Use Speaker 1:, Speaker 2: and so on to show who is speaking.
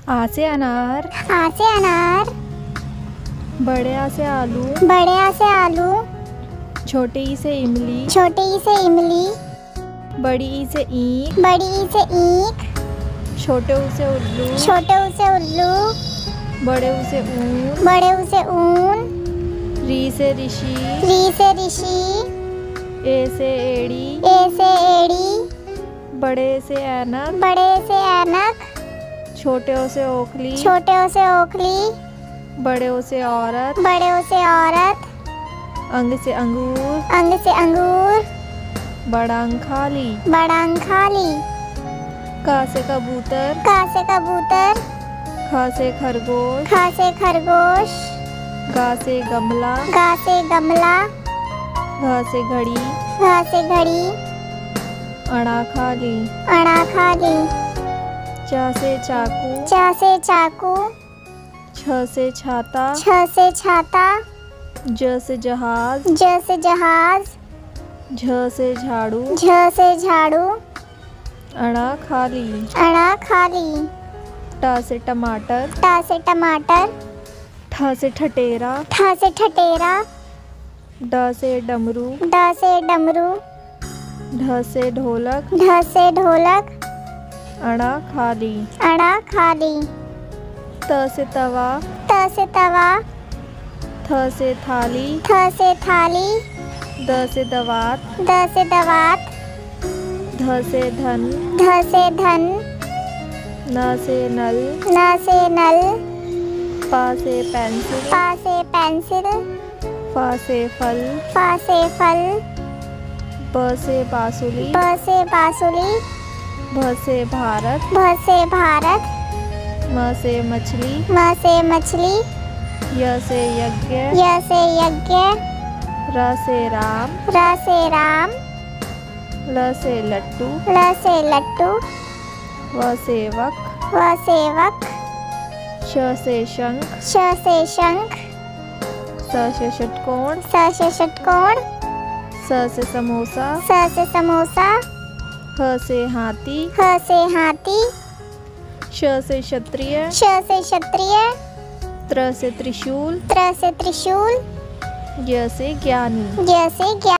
Speaker 1: आ से अनार।
Speaker 2: आ से अनार।
Speaker 1: बड़े आ से आलू।
Speaker 2: बड़े आ से आलू।
Speaker 1: छोटे ई से इमली।
Speaker 2: छोटे ई से इमली।
Speaker 1: बड़ी ई से ईंख।
Speaker 2: बड़ी ई से ईंख।
Speaker 1: छोटे ऊ से उल्लू।
Speaker 2: छोटे ऊ से उल्लू।
Speaker 1: बड़े ऊ से ऊन।
Speaker 2: बड़े ऊ से ऊन।
Speaker 1: री से ऋषि।
Speaker 2: री से ऋषि।
Speaker 1: ए से एड़ी।
Speaker 2: ए से एड़ी।
Speaker 1: बड़े से ऐनक।
Speaker 2: बड़े से ऐनक।
Speaker 1: छोटे ओ से ओखली।
Speaker 2: छोटे ओ से ओखली।
Speaker 1: बड़े ओ से औरत।
Speaker 2: बड़े ओ से औरत।
Speaker 1: अंग से अंगूर।
Speaker 2: अंग से अंगूर।
Speaker 1: बड़ा अंग खाली।
Speaker 2: बड़ा अंग खाली।
Speaker 1: का से कबूतर।
Speaker 2: का से कबूतर।
Speaker 1: ख से खरगोश।
Speaker 2: ख से खरगोश।
Speaker 1: गा से गमला।
Speaker 2: गा से गमला।
Speaker 1: घ से घड़ी।
Speaker 2: घ से घड़ी।
Speaker 1: अड़ा खाली।
Speaker 2: अड़ा खाली।
Speaker 1: च से चाकू।
Speaker 2: च से चाकू।
Speaker 1: छ से छाता।
Speaker 2: छ से छाता।
Speaker 1: ज से जहाज।
Speaker 2: ज से जहाज।
Speaker 1: झ से झाड़ू।
Speaker 2: झ से झाड़ू।
Speaker 1: अड़ा खाली।
Speaker 2: अड़ा खाली।
Speaker 1: ट से टमाटर।
Speaker 2: ट से टमाटर।
Speaker 1: ठ से ठठेरा।
Speaker 2: ठ से ठठेरा।
Speaker 1: ड से डमरू।
Speaker 2: ड से डमरू।
Speaker 1: ढ से ढोलक।
Speaker 2: ढ से ढोलक।
Speaker 1: अड़ा खाली।
Speaker 2: अड़ा खाली।
Speaker 1: त से तवा।
Speaker 2: त से तवा।
Speaker 1: थ से थाली।
Speaker 2: थ से थाली।
Speaker 1: द से दवात।
Speaker 2: द से दवात।
Speaker 1: ध से धन।
Speaker 2: ध से धन।
Speaker 1: न से नल।
Speaker 2: न से नल।
Speaker 1: प से पेंसिल।
Speaker 2: प से पेंसिल।
Speaker 1: फ से फल।
Speaker 2: फ से फल।
Speaker 1: ब से बांसुरी।
Speaker 2: ब से बांसुरी।
Speaker 1: भ से भारत।
Speaker 2: भ से भारत।
Speaker 1: म से मछली।
Speaker 2: म से मछली।
Speaker 1: य से यज्ञ।
Speaker 2: य से यज्ञ।
Speaker 1: र से राम।
Speaker 2: र से राम।
Speaker 1: ल से लट्टू।
Speaker 2: ल से लट्टू।
Speaker 1: व से वक।
Speaker 2: व से वक।
Speaker 1: श से शंख।
Speaker 2: श से शंख।
Speaker 1: स से षटकोण।
Speaker 2: स से षटकोण।
Speaker 1: स से समोसा।
Speaker 2: स से समोसा।
Speaker 1: ह से हाथी।
Speaker 2: ह से हाथी।
Speaker 1: श से क्षत्रिय।
Speaker 2: श से क्षत्रिय।
Speaker 1: त्र से त्रिशूल।
Speaker 2: त्र से त्रिशूल।
Speaker 1: य से ज्ञानी।
Speaker 2: य से ज्ञानी।